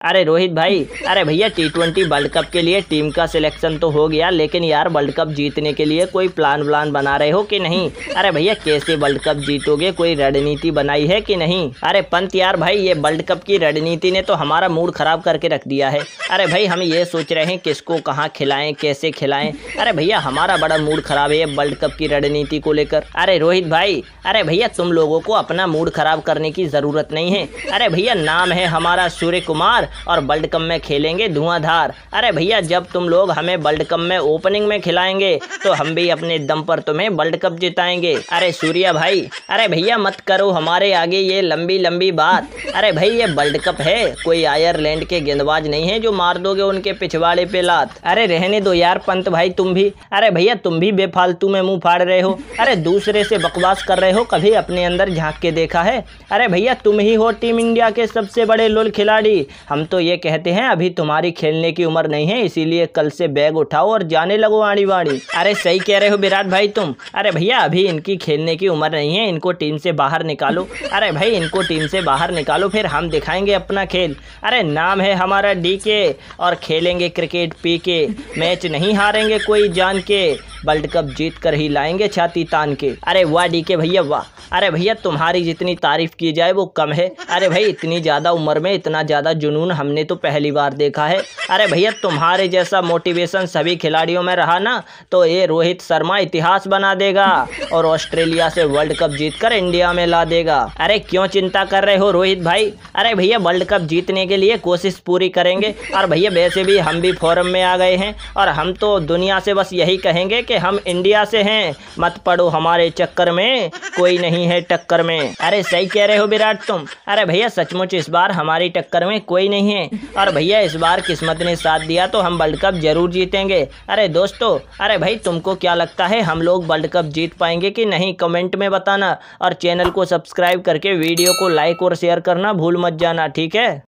अरे रोहित भाई, अरे भैया T20 वर्ल्ड कप के लिए टीम का सिलेक्शन तो हो गया, लेकिन यार वर्ल्ड कप जीतने के लिए कोई प्लान बना रहे हो कि नहीं? अरे भैया कैसे वर्ल्ड कप जीतोगे, कोई रणनीति बनाई है कि नहीं? अरे पंत यार भाई, ये वर्ल्ड कप की रणनीति ने तो हमारा मूड खराब करके रख दिया है। अरे भाई हम ये सोच रहे हैं किसको कहाँ खिलाएं, कैसे खिलाएं। अरे भैया हमारा बड़ा मूड खराब है वर्ल्ड कप की रणनीति को लेकर। अरे रोहित भाई, अरे भैया तुम लोगों को अपना मूड खराब करने की जरूरत नहीं है। अरे भैया नाम है हमारा सूर्य कुमार और वर्ल्ड कप में खेलेंगे धुआंधार। अरे भैया जब तुम लोग हमें वर्ल्ड कप में ओपनिंग में खिलाएंगे तो हम भी अपने दम पर तुम्हें वर्ल्ड कप जिताएंगे। अरे सूर्या भाई, अरे भैया मत करो हमारे आगे ये लंबी लंबी बात। अरे भाई ये वर्ल्ड कप है, कोई आयरलैंड के गेंदबाज नहीं है जो मार दोगे उनके पिछवाड़े पे लात। अरे रहने दो यार पंत भाई तुम भी। अरे भैया तुम भी बेफालतू में मुंह फाड़ रहे हो। अरे दूसरे से बकवास कर रहे हो, कभी अपने अंदर झांक के देखा है? अरे भैया तुम ही हो टीम इंडिया के सबसे बड़े लोल खिलाड़ी। हम तो ये कहते हैं अभी तुम्हारी खेलने की उम्र नहीं है, इसीलिए कल से बैग उठाओ और जाने लगो आड़ी वाड़ी। अरे सही कह रहे हो विराट भाई तुम। अरे भैया अभी इनकी खेलने की उम्र नहीं है, इनको टीम से बाहर निकालो। अरे भाई इनको टीम से बाहर निकालो, फिर हम दिखाएंगे अपना खेल। अरे नाम है हमारा डीके और खेलेंगे क्रिकेट पी के। मैच नहीं हारेंगे कोई जान के, वर्ल्ड कप जीत कर ही लाएंगे छाती तान के। अरे वाह डीके भैया वाह। अरे भैया तुम्हारी जितनी तारीफ की जाए वो कम है। अरे भाई इतनी ज़्यादा उम्र में इतना ज़्यादा जुनून हमने तो पहली बार देखा है। अरे भैया तुम्हारे जैसा मोटिवेशन सभी खिलाड़ियों में रहा ना तो ये रोहित शर्मा इतिहास बना देगा और ऑस्ट्रेलिया से वर्ल्ड कप जीतकर इंडिया में ला देगा। अरे क्यों चिंता कर रहे हो रोहित भाई? अरे भैया वर्ल्ड कप जीतने के लिए कोशिश पूरी करेंगे। और भैया वैसे भी हम भी फॉर्म में आ गए हैं और हम तो दुनिया से बस यही कहेंगे कि हम इंडिया से हैं, मत पड़ो हमारे चक्कर में, कोई नहीं है टक्कर में। अरे सही कह रहे हो विराट तुम। अरे भैया सचमुच इस बार हमारी टक्कर में कोई नहीं है और भैया इस बार किस्मत ने साथ दिया तो हम वर्ल्ड कप जरूर जीतेंगे। अरे दोस्तों, अरे भाई तुमको क्या लगता है हम लोग वर्ल्ड कप जीत पाएंगे कि नहीं, कमेंट में बताना और चैनल को सब्सक्राइब करके वीडियो को लाइक और शेयर करना भूल मत जाना, ठीक है।